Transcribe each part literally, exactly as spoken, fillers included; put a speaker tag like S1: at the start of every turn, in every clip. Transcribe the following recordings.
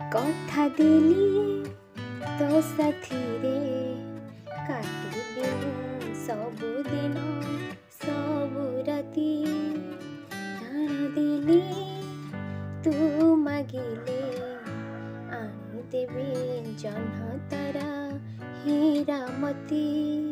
S1: कथा देली तो साथी रे काटिबे सबु दिन सबु राति प्राण देली तू मागिले आनी देबे जन्ह तारा हीरामती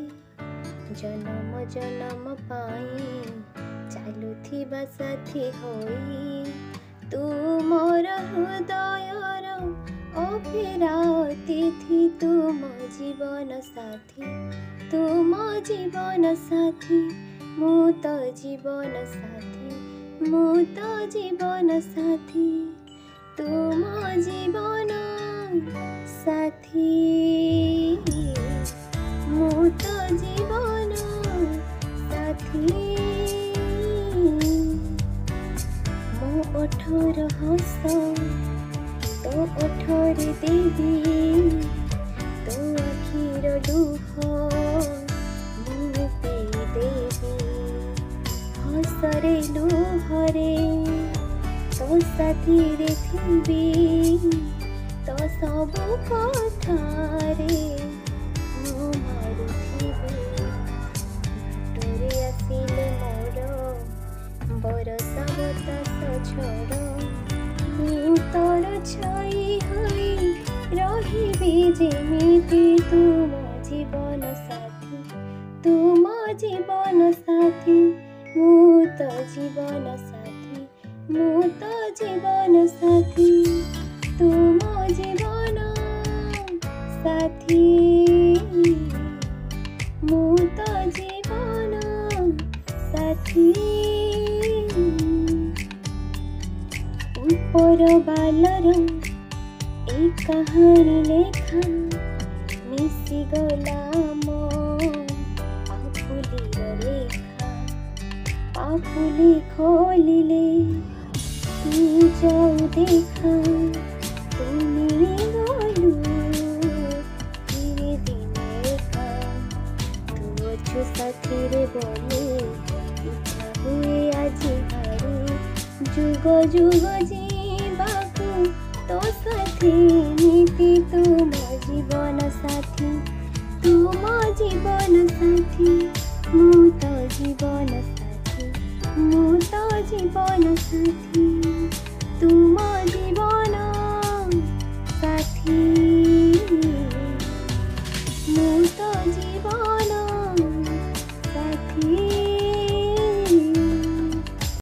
S1: जन्म जन्म पाई चालुथिबा साथी होई तू मोर हृदयर अफेरा अतिथि तू मो जीवन साथी तू मो जीवन साथी मु तो जीवन साथी मु तो जीवन साथी तू मो जीवन साथी मु तो जीवन साथी मो ओठर हस तो ओठर देवी तो आखिर लुह मु पे देवी हसरे लुहरे तो साथी रे थिबी तो सबु कथारे मु मारुथिबी बाटरे आसिले मोर बरसा बतास छोड़ मु तोर छई होई रहिबी जेमिति तू मो जीवन साथी तू मो जीवन साथी मु तो जीवन साथी मु तो जीवन साथी तू मो जीवन साथी मु तो जीवन साथी ऊपर बालर ए कहानी लेखा मिसी गला मो आफुली रेखा आफुली खोलिले तू जाऊ देखा तू मिली गलु धीरे दिने का तू अच्छु साथी रे बोले इच्छा हुए आज भारी जुग जुग जीवाकू तो साथी नीति तू मो जीवन साथी तू मो जीवन साथी मु तो जीवन साथी मु तो जीवन साथी तू मो जीवन